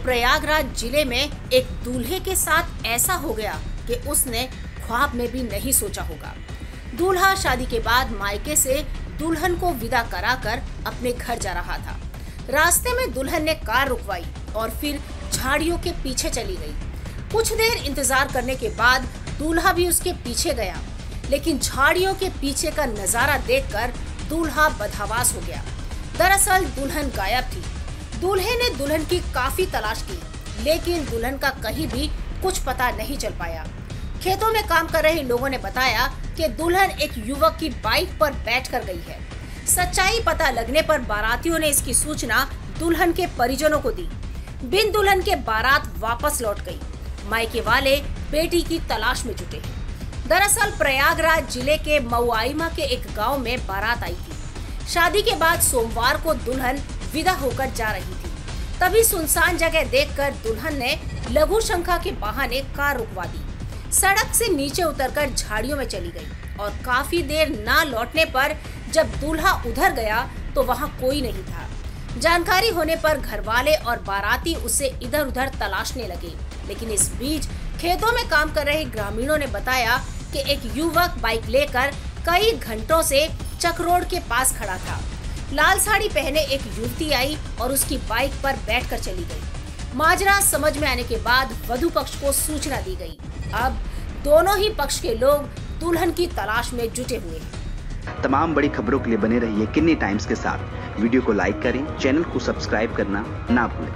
प्रयागराज जिले में एक दूल्हे के साथ ऐसा हो गया कि उसने ख्वाब में भी नहीं सोचा होगा। दूल्हा शादी के बाद मायके से दुल्हन को विदा कराकर अपने घर जा रहा था। रास्ते में दुल्हन ने कार रुकवाई और फिर झाड़ियों के पीछे चली गई। कुछ देर इंतजार करने के बाद दूल्हा भी उसके पीछे गया, लेकिन झाड़ियों के पीछे का नजारा देखकर दूल्हा बदहवास हो गया। दरअसल दुल्हन गायब थी। दूल्हे ने दुल्हन की काफी तलाश की, लेकिन दुल्हन का कहीं भी कुछ पता नहीं चल पाया। खेतों में काम कर रहे लोगों ने बताया कि दुल्हन एक युवक की बाइक पर बैठकर गई है। सच्चाई पता लगने पर बारातियों ने इसकी सूचना दुल्हन के परिजनों को दी। बिन दुल्हन के बारात वापस लौट गई। मायके वाले बेटी की तलाश में जुटे हैं। दरअसल प्रयागराज जिले के मऊआइमा के एक गांव में बारात आई थी। शादी के बाद सोमवार को दुल्हन विदा होकर जा रही थी। तभी सुनसान जगह देखकर दुल्हन ने लघु शंका के बहाने कार रुकवा दी। सड़क से नीचे उतरकर झाड़ियों में चली गई और काफी देर ना लौटने पर जब दूल्हा उधर गया तो वहां कोई नहीं था। जानकारी होने पर घरवाले और बाराती उसे इधर उधर तलाशने लगे, लेकिन इस बीच खेतों में काम कर रहे ग्रामीणों ने बताया कि एक युवक बाइक लेकर कई घंटों से चक रोड के पास खड़ा था। लाल साड़ी पहने एक युवती आई और उसकी बाइक पर बैठकर चली गई। माजरा समझ में आने के बाद वधू पक्ष को सूचना दी गई। अब दोनों ही पक्ष के लोग दुल्हन की तलाश में जुटे हुए हैं। तमाम बड़ी खबरों के लिए बने रहिए किन्नी टाइम्स के साथ। वीडियो को लाइक करें, चैनल को सब्सक्राइब करना ना भूलें।